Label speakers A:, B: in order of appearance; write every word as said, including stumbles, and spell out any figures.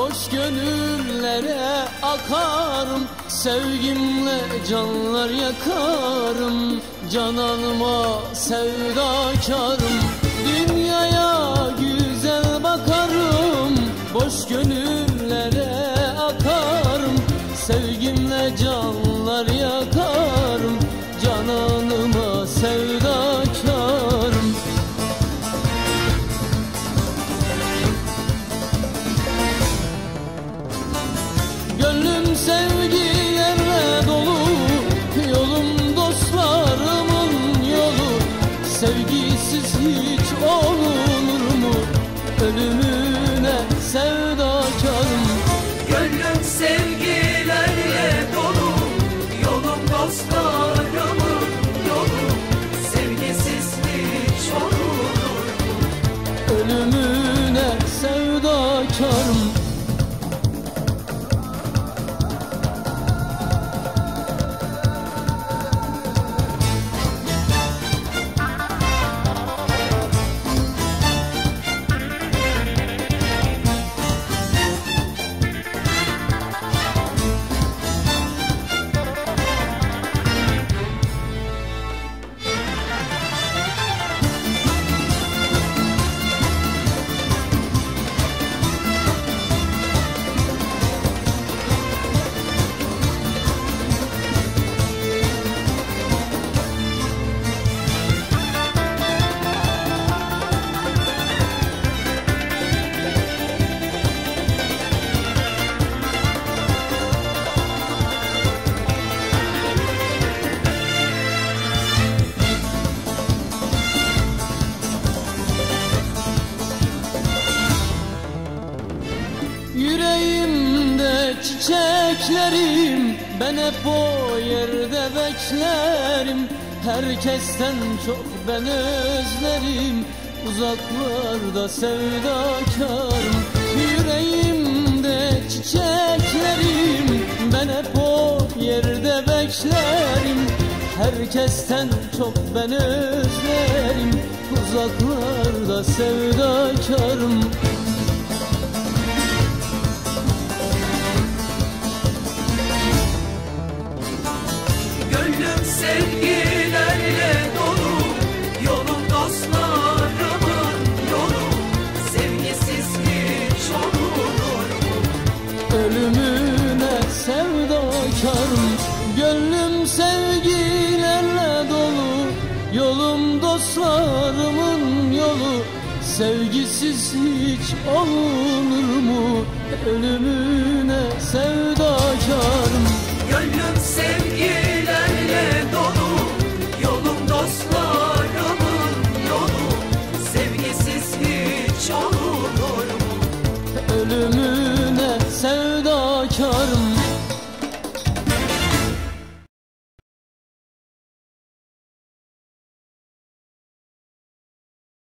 A: boş gönüllere akarım. Sevgimle canlar yakarım, cananıma sevdakarım. Dünyaya güzel bakarım, boş gönüllere akarım. Sevgimle canlar yakarım, cananıma sevdakarım. Gönlüm sevgilerle dolu, yolum dostlarımın yolu. Sevgisiz hiç olunur mu? Ölümüne sevdakarım.
B: Gönlüm sevgilerle dolu, yolum dostlarımın yolu. Sevgisiz hiç olunur mu?
A: Ölümüne sevdakarım. Yüreğimde çiçeklerim, ben hep o yerde beklerim. Herkesten çok ben özlerim, uzaklarda sevdakarım. Yüreğimde çiçeklerim, ben hep o yerde beklerim. Herkesten çok ben özlerim, uzaklarda sevdakarım.
B: Gönlüm sevgilerle dolu, yolum dostlarımın yolu. Sevgisiz hiç olunur mu?
A: Ölümüne sevdakarım. Gönlüm sevgilerle dolu, yolum dostlarımın yolu. Sevgisiz hiç olunur mu? Ölümüne sevdakarım.
B: Gönlüm sevgilerle dolu, yolum dostlarımın yolu. Sevgisiz hiç olunur mu?
A: Ölümüne sevdakarım.